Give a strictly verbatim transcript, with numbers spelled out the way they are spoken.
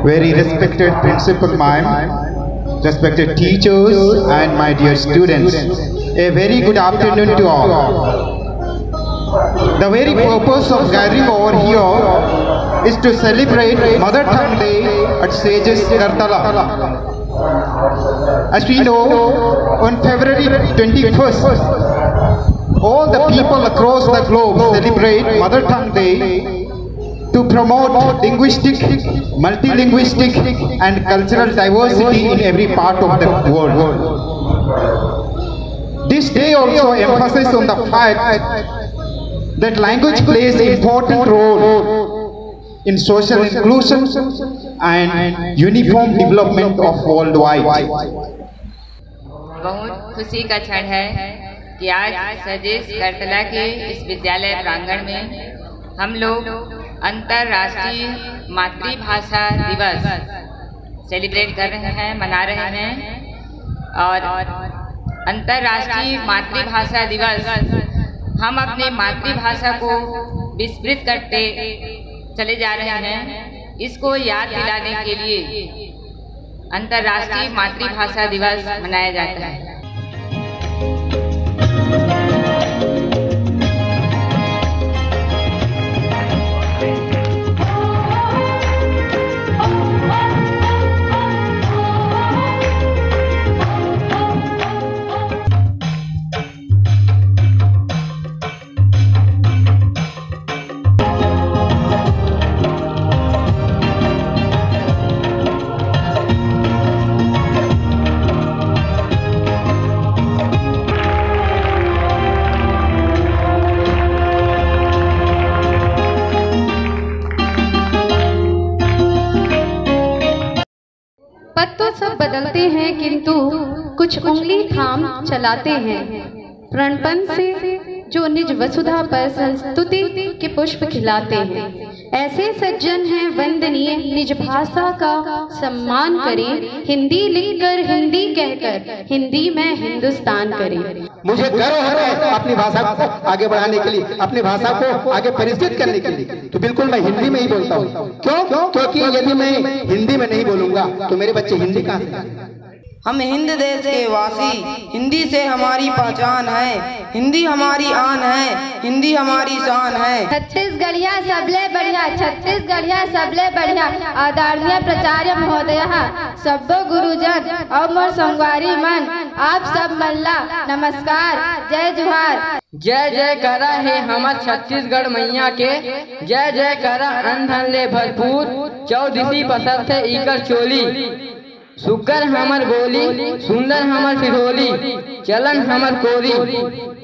very respected principal ma'am, respected teachers and my dear students. A very good afternoon to all. The very purpose of gathering over here is to celebrate Mother Tongue Day at Sages Karthala. As we know, on February twenty-first, all the people across the globe celebrate Mother Tongue Day to promote linguistic, multilinguistic and cultural diversity in every part of the world. This day also emphasizes on the fact that language plays an important role in social inclusion and uniform development of worldwide. बहुत खुशी का क्षण है कि आज सजेस करतला के इस विद्यालय प्रांगण में हम लोग अंतर्राष्ट्रीय मातृभाषा दिवस सेलिब्रेट कर रहे हैं, मना रहे हैं। और अंतर्राष्ट्रीय मातृभाषा दिवस हम अपने मातृभाषा को विस्मृत करते चले जा रहे हैं। इसको याद दिलाने के लिए अंतर्राष्ट्रीय मातृभाषा दिवस मनाया जाता है। पद तो सब बदलते हैं किंतु कुछ उंगली थाम चलाते हैं। प्रणपन से जो निज वसुधा पर संस्तुति के पुष्प खिलाते हैं। ऐसे सज्जन हैं वंदनीय, निज भाषा का सम्मान करें। हिंदी लिखकर, हिंदी कहकर, हिंदी में हिंदुस्तान करें। मुझे गर्व होता है अपनी भाषा को आगे बढ़ाने के लिए, अपनी भाषा को आगे परिष्कृत करने के लिए। तो बिल्कुल मैं हिंदी में ही बोलता हूँ। क्यों? क्योंकि यदि मैं हिंदी में नहीं बोलूंगा तो मेरे बच्चे हिंदी कहाँ से? हम हिंद देश के वासी, हिंदी से हमारी पहचान है, हिंदी हमारी आन है, हिंदी हमारी शान है। छत्तीसगढ़िया सबले बढ़िया, छत्तीसगढ़िया सबले बढ़िया। आदरणीय प्राचार्य महोदय, सब्बो गुरुजन और मोर संगवारी मन, आप सब मल्ला नमस्कार, जय जोहार। जय जय करा है हमार छत्तीसगढ़ मैया के, जय जय करा अंधन ले भरपूर। चौदिसी पसर थे इकर चोली, सुगर हमर बोली, सुंदर हमर फिरोली, चलन हमर कोरी।